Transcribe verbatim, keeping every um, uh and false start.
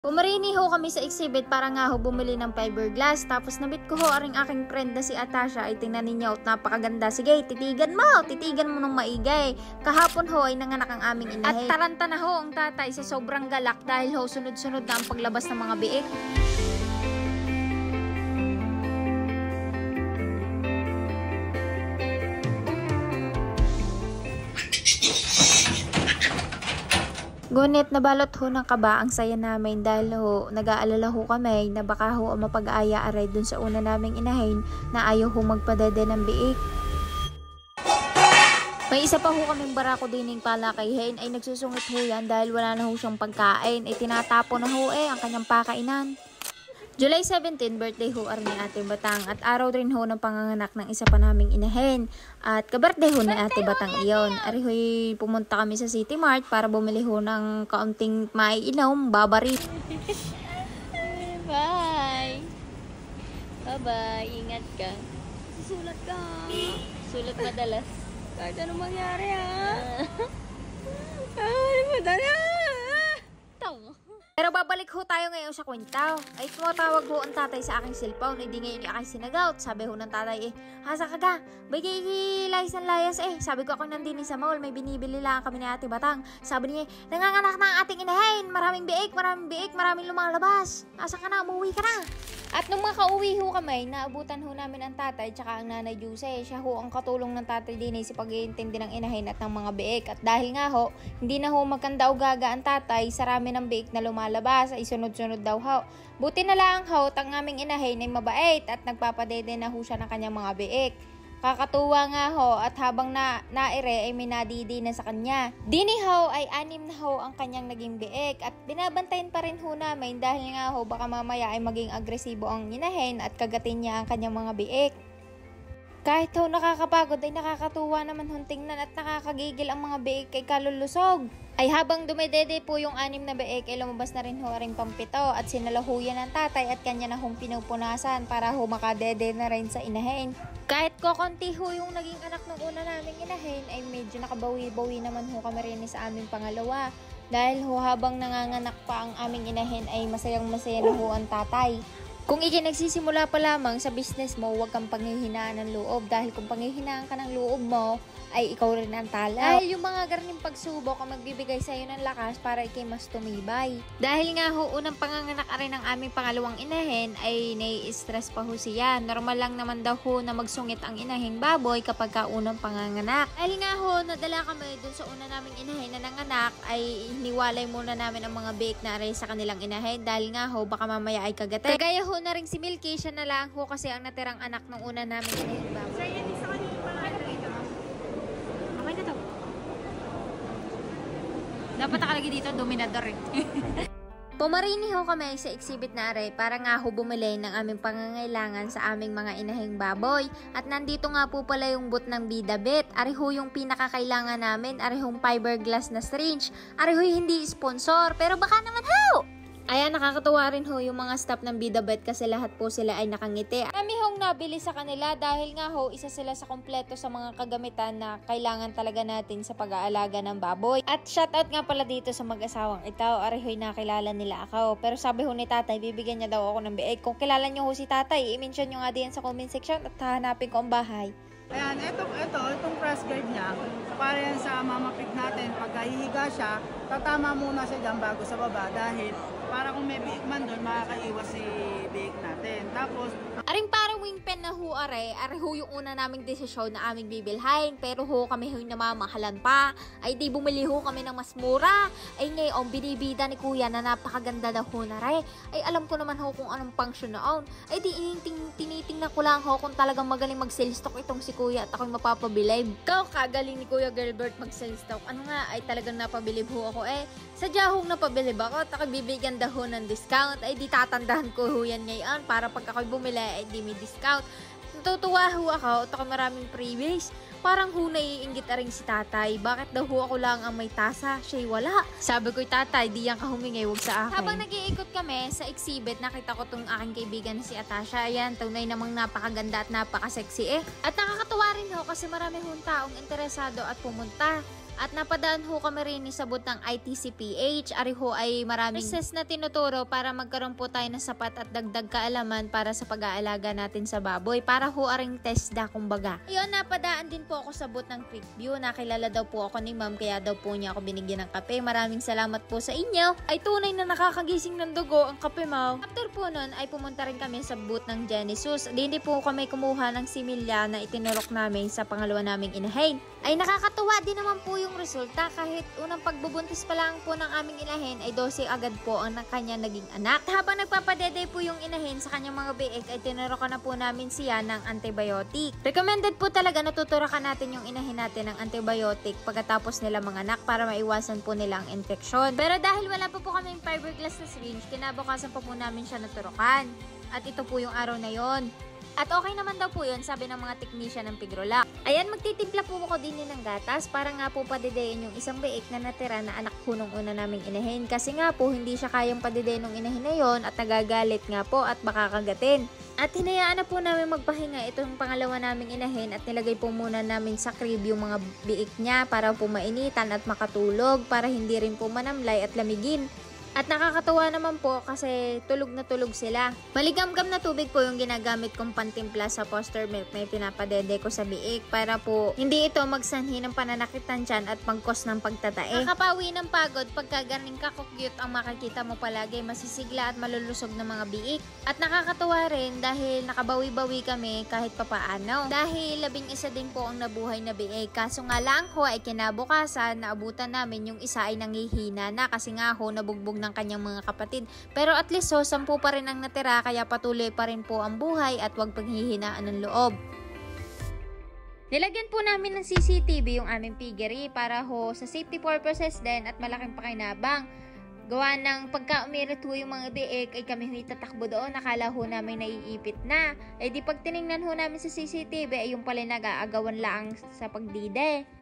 Pumarini ho kami sa exhibit para nga ho bumili ng fiberglass. Tapos nabit ko ho aring aking friend na si Atasha. Ay tingnan ninyo, napakaganda. Sige, titigan mo. Titigan mo ng maigay. Kahapon ho ay nanganak ang aming inahe. At taranta na ho ang tatay sa sobrang galak dahil ho sunod-sunod na ang paglabas ng mga biik. Ngunit nabalot ho ng kaba ang saya namin dahil ho nag-aalala ho kami na baka ho mapag-aya aray dun sa una naming inahin na ayaw ho magpadede ng biik. May isa pa ho kaming barako dining palakayhin ay nagsusungit ho yan dahil wala na ho siyang pagkain ay tinatapo na ho eh ang kanyang pakainan. July seventeenth, birthday ho ari ni Ate Batang at araw rin ho ng panganganak ng isa pa naming inahin. At ka-birthday ho ni Ate Batang iyon. Ari ho'y pumunta kami sa City Mart para bumili ho ng kaunting maiinom, babari. Bye! Bye-bye! Ingat ka. Susulat ka. Sulat madalas. Kahit anong mangyari ha? Ay, madala! Tama. Pero babalik ho tayo ngayon sa kwentaw. Ay tumatawag ho ang tatay sa aking cellphone. Hindi ngayon yung aking sinagout. Sabi ho ng tatay eh, hasa ka ga? Bigay layas ng layas eh. Sabi ko ako nandini sa mall. May binibili lang kami ni Ate Batang. Sabi niya, nanganganak na ang ating inahin. Maraming biik, maraming biik, maraming lumalabas. Asa ka na? Umuwi ka na. At nung makauwi ho kami, naabutan ho namin ang tatay tsaka ang nanay Jose. Siya ho ang katulong ng tatay din sa pag-iintindi ng inahin at ng mga biik. At dahil nga ho, hindi na ho magkanda o gaga ang tatay, sarami ng biik na lumalabas ay sunod-sunod daw ho. Buti na lang ho, ang aming inahin ay mabait at nagpapadede na ho siya ng kanyang mga biik. Kakatuwa nga ho at habang na naire ay may nadidi na sa kanya. Dini ho ay anim na ho ang kanyang naging biik at binabantayan pa rin ho namin dahil nga ho baka mamaya ay maging agresibo ang inahin at kagatin niya ang kanyang mga biik. Kahit ho nakakapagod ay nakakatuwa naman hong tingnan at nakakagigil ang mga biik kay kalulusog. Ay habang dumedede po yung anim na biik ay lumabas na rin ho ring pampito at sinalahuyan ng tatay at kanya na hong pinupunasan para ho makadede na rin sa inahin. Kahit kokonti ho yung naging anak ng una naming inahin ay medyo nakabawi-bawi naman ho kami rin sa aming pangalawa. Dahil ho habang nanganganak pa ang aming inahin ay masayang masaya na ho ang tatay. Kung ikinagsisimula pa lamang sa business mo, huwag kang panghihinaan ng loob. Dahil kung panghihinaan ka ng loob mo, ay ikaw rin ang tala. Dahil yung mga garaning pagsubok ang magbibigay sa'yo ng lakas para ikay mas tumibay. Dahil nga ho, unang panganganak rin ng aming pangalawang inahin ay nai-stress pa ho siya. Normal lang naman daw ho na magsungit ang inahing baboy kapag ka unang panganganak. Dahil nga ho, nadala kami dun sa una naming inahin na nanganak ay niwalay muna namin ang mga bake na aray sa kanilang inahin. Dahil nga ho, baka mamaya ay kagate. Kagaya ho na rin si Milky, siya na lang ho kasi ang natirang anak ng una naming inahin baboy. Sir, yan isa kanina pala ito. Okay na to. Dapat nakalagay dito, dominador eh. Pumarini ho kami sa exhibit na aray para nga ho bumili ng aming pangangailangan sa aming mga inahing baboy. At nandito nga po pala yung boot ng Bidabit. Ari ho yung pinakakailangan namin. Ari hong fiberglass na syringe. Ari ho hindi sponsor. Pero baka naman ho! Ayan, nakakatuwa rin ho yung mga staff ng Bidabet kasi lahat po sila ay nakangiti. Kami hong nabili sa kanila dahil nga ho, isa sila sa kompleto sa mga kagamitan na kailangan talaga natin sa pag-aalaga ng baboy. At shoutout nga pala dito sa mag-asawang ito. Arihoy nakilala nila ako. Pero sabi ho ni tatay, bibigyan niya daw ako ng biik. Kung kilala niyo ho si tatay, i-mention nyo nga din sa comment section at hahanapin ko ang bahay. Ayan, ito, ito, itong press guard niya, para yan sa mama pig natin, pag hihiga siya, tatama muna siya dyan bago sa baba dahil para kung may biik man doon, makakaiwas si biik natin. Tapos, aring parang wingpen na ho are, are ho yung una naming desisyon na aming bibilhain. Pero ho kami ho yung namamahalan pa. Ay di bumili ho kami ng mas mura. Ay ngayon, binibida ni kuya na napakaganda na ho na re. Ay alam ko naman ho kung anong function noon. Ay di tinitingnan ko lang ho kung talagang magaling mag-sales stock itong si kuya at ako'y mapapabilib. Ikaw kagaling ni Kuya Gilbert mag-sales stock. Ano nga, ay talagang napabilib ho ako eh. Sadya hong napabilib ako at ako'y bibigyan daw ng discount. Ay di tatandahan ko ho yan ngayon para pag ako'y bumili ay di may discount. Natutuwa ho ako at ako maraming freebies. Parang ho naiinggit aring si tatay. Bakit daw ho ako lang ang may tasa? Siya'y wala. Sabi ko'y tatay, di yan ka humingi, huwag sa akin. Habang nag-iikot kami sa exhibit, nakita ko tong aking kaibigan si Atasha. Ayan, tunay namang napakaganda at napaka-sexy eh. At nakakatuwa rin ho kasi marami hong taong interesado at pumunta. At napadaan ho kami rin sa booth ng I T C P H. Ari ho ay maraming process na tinuturo para magkaroon po tayo ng sapat at dagdag kaalaman para sa pag-aalaga natin sa baboy. Para ho aring test da kumbaga. Ayun, napadaan din po ako sa booth ng Creekview. Nakilala daw po ako ni ma'am kaya daw po niya ako binigyan ng kape. Maraming salamat po sa inyo. Ay tunay na nakakagising ng dugo ang kape mo. After po nun ay pumunta rin kami sa booth ng Genesis. Hindi po kami kumuha ng similya na itinurok namin sa pangalawa naming inahin. Ay nakakatuwa din naman po yung resulta. Kahit unang pagbubuntis pa lang po ng aming inahin ay dose agad po ang kanya naging anak. At habang nagpapadede po yung inahin sa kanyang mga biik ay tinurokan na po namin siya ng antibiotic. Recommended po talaga na tuturakan natin yung inahin natin ng antibiotic pagkatapos nila mga anak para maiwasan po nila ang infeksyon. Pero dahil wala pa po kaming fiberglass na syringe, kinabukasan pa po namin siya naturukan. At ito po yung araw na yon. At okay naman daw po yun, sabi ng mga technician ng Pigrolac. Ayan, magtitimpla po ako din ng gatas para nga po padideyin yung isang biik na natira na anak po nung una naming inahin. Kasi nga po, hindi siya kayang padideyin ng inahin na yon at nagagalit nga po at baka kagatin. At hinayaan na po namin magpahinga itong pangalawa naming inahin at nilagay po muna namin sa crib yung mga biik niya para po mainitan at makatulog para hindi rin po manamlay at lamigin. At nakakatuwa naman po kasi tulog na tulog sila. Maligamgam na tubig po yung ginagamit kong pantimpla sa foster milk na pinapadede ko sa biik para po hindi ito magsanhi ng pananakit ng tiyan at pagkos ng pagtatae. Nakapawi ng pagod pagka ganing kakukyut ang makikita mo palagi, masisigla at malulusog ng mga biik. At nakakatuwa rin dahil nakabawi-bawi kami kahit papaano. Dahil labing isa din po ang nabuhay na biik. Kaso nga lang ho ay kinabukasan naabutan namin yung isa ay nangihina na kasi nga ho nabugbog ng kanyang mga kapatid. Pero at least so, sampu pa rin ang natira kaya patuloy pa rin po ang buhay at huwag paghihinaan ng loob. Nilagyan po namin ng C C T V yung aming piggery para ho sa safety purposes din at malaking pakinabang. Gawa ng pagka umirit ho yung mga biik ay kami ho tatakbo doon, nakala ho namin naiipit na. Eh di pag tiningnan ho namin sa C C T V ay yung pala nag-aagawan lang sa pagdide.